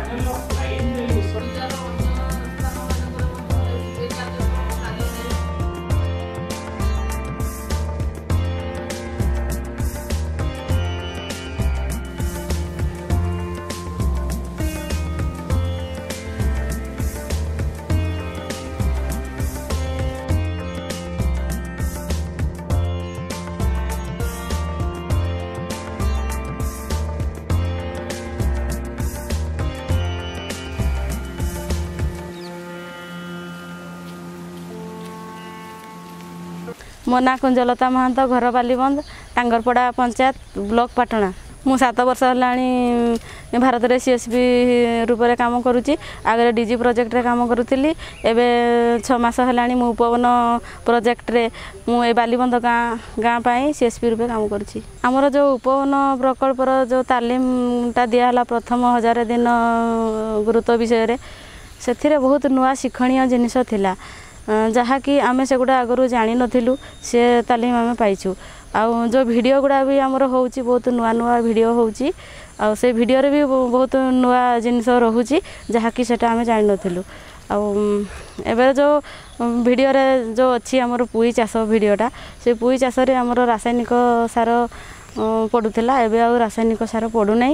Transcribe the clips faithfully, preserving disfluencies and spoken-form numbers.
मो ना कुंजलता महंत घर बालीबंद टांगरपड़ा पंचायत ब्लॉक पाटणा मु सात वर्ष है भारत रे सीएसपी रूप में काम करुच्ची आगे डीजी प्रोजेक्ट रे काम करुली एवं छ मास है मु उपवन प्रोजेक्ट रे मु ए बालीबंद गाँ गाँ पाई सीएसपी रूप काम करुच्ची आमर जो उपवन प्रकल्पर जो तालीमटा दिहला प्रथम हजार दिन गुरुत्व विषय से बहुत नुआ शिक्षणीय जिनिस थिला जहाँकि आमे से गुड़ा आगु जानी नथिलु से तालीम आमे पाइछु आउ जो वीडियो गुड़ा भी आमर होउची बहुत नुआ नुआ वीडियो होउची आउ से वीडियो रे भी बहुत नुआ जिनिस रहुची जहाँकि सेटा आमे जानी नथिलु आउ एबे जो वीडियो रे जो अच्छी आमर पुई चाष वीडियोटा से पुई चाष रे आमर रासायनिक सार पड़ूला एवं आउ रासायनिक सार पड़ूना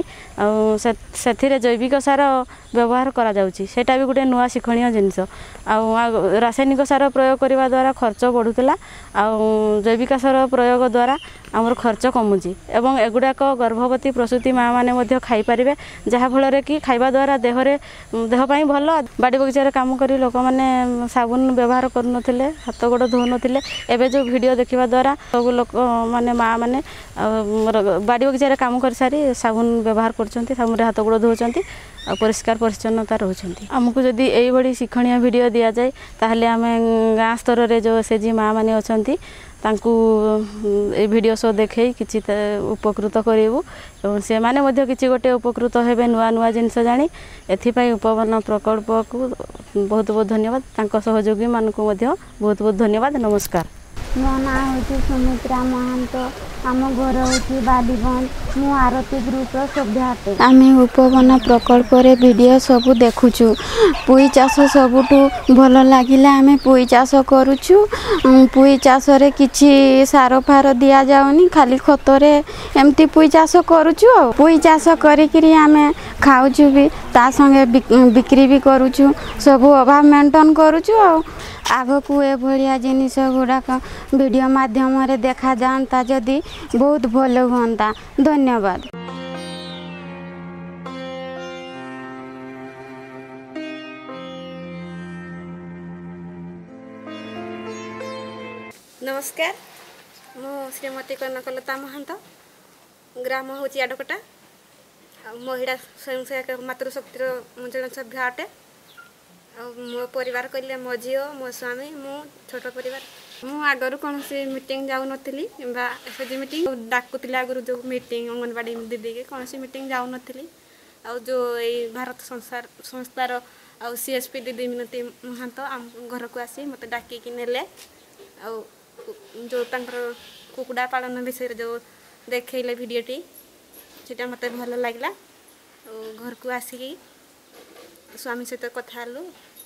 से जैविक सार व्यवहार करा जाउची सेटा भी गोटे नुआ शिक्षणीय जिनिस आउ रासायनिक सार प्रयोग करने द्वारा खर्च बढ़ुला आउ जैविक सार प्रयोग द्वारा आमर खर्च कमुची एवं एगुड़ाक गर्भवती प्रसूति माँ मैंने खाई पारे जहाँफल कि खाइबा द्वारा देहरे देहपाई भल बाड़ी बगीचार काम कर लोक मैंने साबुन व्यवहार करुनथिले हाथ गोड़ धो नथिले एबे जो वीडियो देखिबा द्वारा सब लोक माने माँ मैंने बाड़ी बगीचार काम कर सारी साबुन व्यवहार करछंती साबुन हाथ गोड़ धोचंती परिष्कार परिच्छन्नता रोचंती आमको जदि एई बड़ी शिक्षणीय वीडियो दिया जाए ताहले आमे गाँ स्तर रे जो एसएचजी माँ माने अछंती तांकू ए वीडियो शो देखे किछि उपकृत करेबू एवं से माने मध्य किछि गोटे उपकृत हेबे नुआ नुआ जिनिस जानी एथिपाई उपवन प्रकल्प को बहुत बहुत धन्यवाद तांको सहयोगी मानकु मध्य बहुत बहुत धन्यवाद नमस्कार। मो ना हूँ सुमित्रा महंत आम घर हूँ बालीबंद मु आरती ग्रुप सभ्य अटे आम उपवन प्रकल्प वीडियो सब देखुचु पुई चाष सबुठू भल लगिले आम पुई चाष करुचु पुई चाष रे किछि सार फार दिया जाउनी खाली खतरे एमती पुई चाष करुचु पुई चाष करिकरी आम खाउचु भी ता संगे बिक्री भी करुचु सब अभाव मेंटेन करुचु आग को ए भलिया जिनिस गुड़ाक वीडियो माध्यम रे देखा जाता जदि बहुत भल हुंता धन्यवाद। नमस्कार मु श्रीमती कनकलता महंत ग्राम हूँ आडकटा महिला स्वयंसेवक मातृशक्तिर मु जन सभ्य अटे मो परिवार कहले मो झी मो स्वामी मो छोट परिवार मु आगर कौन से मीटिंग जाऊ नथिली बा एसएचजी मीटिंग डाकुतिला आगर जो मीटिंग अंगनवाड़ी दीदी के कौन से मीटिंग जाऊ नथिली आ जो ए भारत संसार संस्थार आ सीएसपी दीदी मिनती महंत आम घर को आसी मते डाकी कि नेले आ जो तांकर कुकुड़ा पालन विषय जो देखैले वीडियोटी सेटा मते भल लागला घर को आसी स्वामी सहित कथा हलु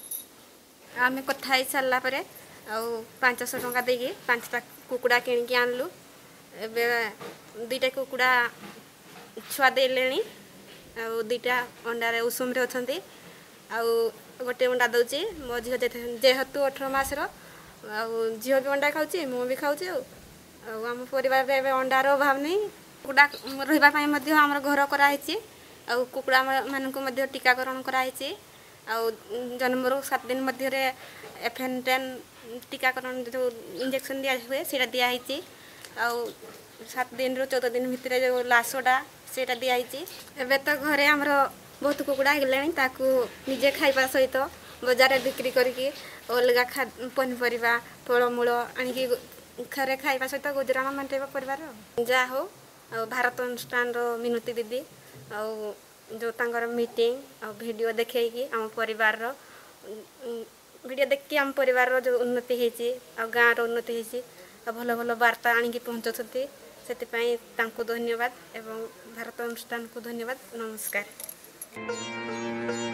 आम कथा ही सारा पर पाँच सौ टंका देगी पांचटा कुकुड़ा किणिकी आनलु एबे दुईटा कुकुड़ा छुआ देले दुईटा अंडारे उषुम रे अछंती आ गोटे अंडा दउची मो झील जेहेतु अठर मासर आ झील भी अंडा खाऊची मु भी खाऊची आम परिवार रे एबे अंडार अभाव नहीं कुकुड़ा रहिबा पई मध्ये हमर घर कराइछि आ कुकुड़ा मानकु मध्ये टीकाकरण कराइछि आ जन्मर सात दिन मध्य रे एफएन टेन टीकाकरण जो इंजेक्शन दिया हुए सेटा दिया हिची आ सात दिन रो चौदह दिन भितर जो लाशटा सेटा दिया हिची एबे तो घरे हमर बहुत कुकुड़ा हेलेनी ताकू निजे खाइबा सहित बाजार रे बिक्री करके अलगा खा पनिपरिबा फलमूल आनिकी घरे खाइबा सहित गुजराण मेंटेबा परिवार जा हो भारत अनुष्ठान रो मिनती दीदी आ जो तांकर मीटिंग आ वीडियो देखैकी आम परिवार रो वीडियो देखि आम परिवार रो जो उन्नति हेची आ गाँ रो उन्नति हेची आ भल भल वार्ता आनिकी पहुँचुछथि सेति पई तांको धन्यवाद एवं भारत अनुष्ठान को धन्यवाद नमस्कार।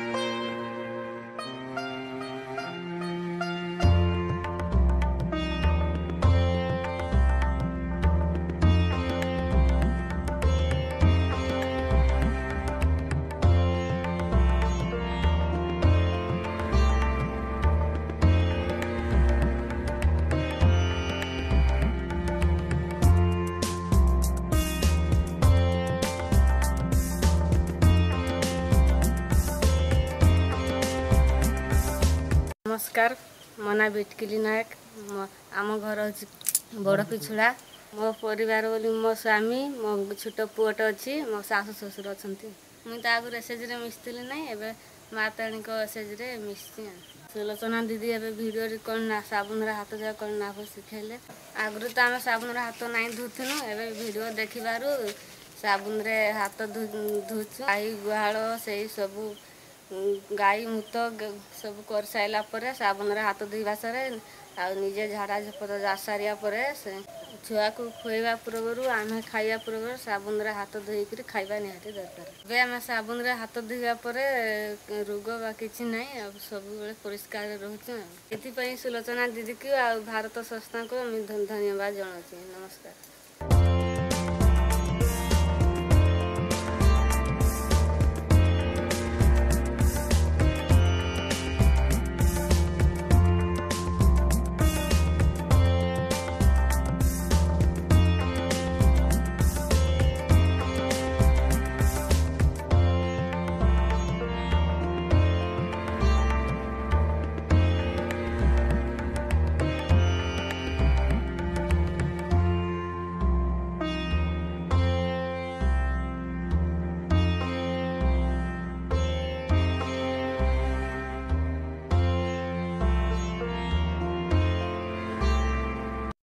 नमस्कार मो ना बिटकिली नायक आम घर हूँ बड़ पिछुड़ा मो परिवार बोली मो स्वामी मो छोट पुअटे अच्छी मो सासु ससुर अच्छा मुई तो आगु एसएच रे मिसली ना एवं माताणी एसएच रे मिसी सुलोचना दीदी एवं भिडियो कौन साबुन हाथ धोआ कौन ना शिखेले आगु तो आम साबुन हाथ ना धुथुनु एवं भिडियो देखिबारु साबुन रे हाथ धुचु गाई गुहाल से सबू गाई मूत सब कर साइला परे साबुन रे हाथ धोइबा सरे आ निजे झाड़ा झपट जा सारिया परे से छुआ को खुएबा पूर्व आम खाइबा पूर्व साबुन रे हाथ धोईकरी खाइबा निहाती दरकार बे आम साबुन रे हाथ धोइबा परे रोग बा किछि नै अब सब बेले परिष्कार रहउछु एथि पई सुलोचना दीदी को आ भारत संस्था को धन्यवाद जणाउछि। नमस्कार।